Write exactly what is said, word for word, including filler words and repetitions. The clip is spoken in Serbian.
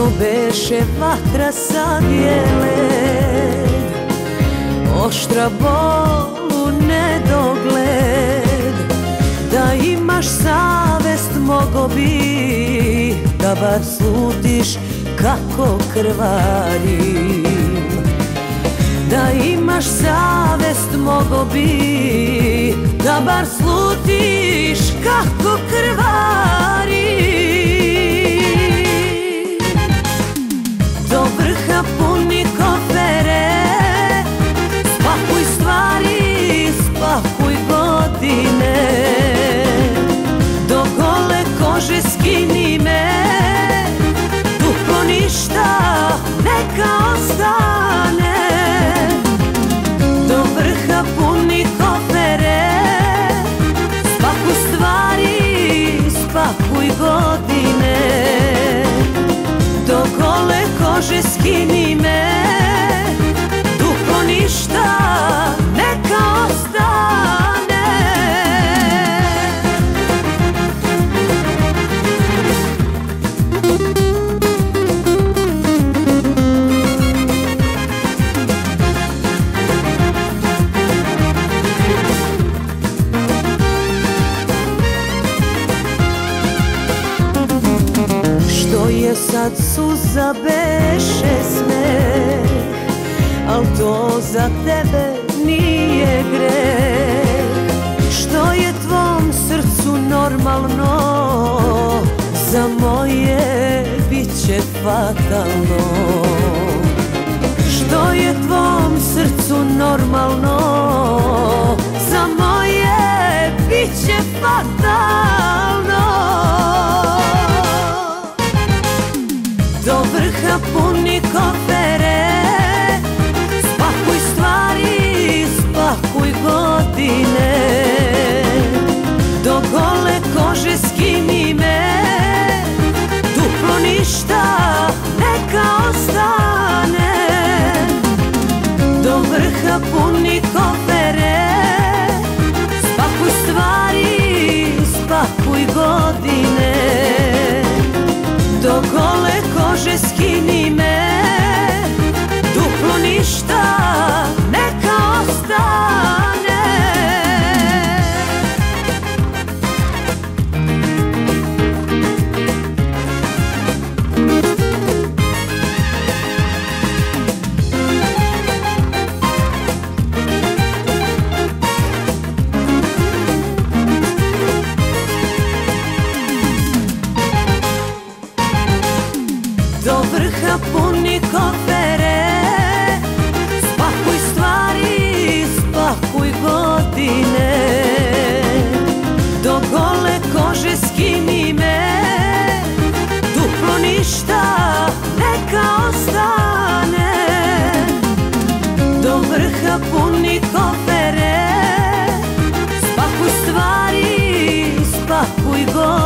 To beše vatra sa led, oštra bol u nedogled. Da imaš savest mogo bi da bar slutiš kako krvarim. Da imaš savest mogo bi da bar slutiš kako krvarim. Do vrha puni kofere, spakuj stvari, spakuj godine. Do gole kože skini me, duplo ništa neka ostane. Do vrha puni kofere, spakuj stvari, spakuj godine. Do gole kože skini me, duplo ništa neka ostane. Što je sad suza beše smeh, al to za tebe nije greh. Što je tvom srcu normalno, za moje biće fatalno. Što je tvom srcu normalno, za moje biće fatalno. Do vrha puni kofere, spakuj stvari, spakuj godine. Do gole kože skini me, duplo ništa neka ostane. Do vrha puni kofere, spakuj stvari, spakuj godine. Do gole kože skini me, duplo ništa neka ostane. Do vrha puni kofere, spakuj stvari, spakuj godine. Do gole kože skini me, duplo ništa neka ostane. Do vrha puni kofere, spakuj stvari, spakuj godine.